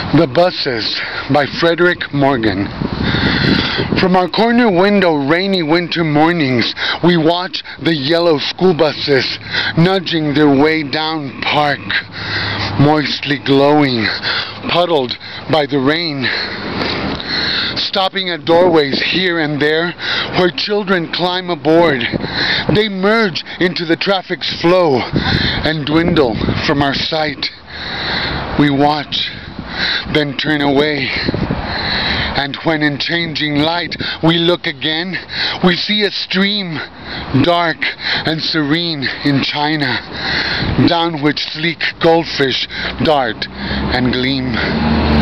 The Buses by Frederick Morgan. From our corner window, rainy winter mornings, we watch the yellow school buses nudging their way down Park, moistly glowing, puddled by the rain. Stopping at doorways here and there where children climb aboard. They merge into the traffic's flow and dwindle from our sight. We watch, then turn away. And when in changing light we look again, we see a stream, dark and serene in China, down which sleek goldfish dart and gleam.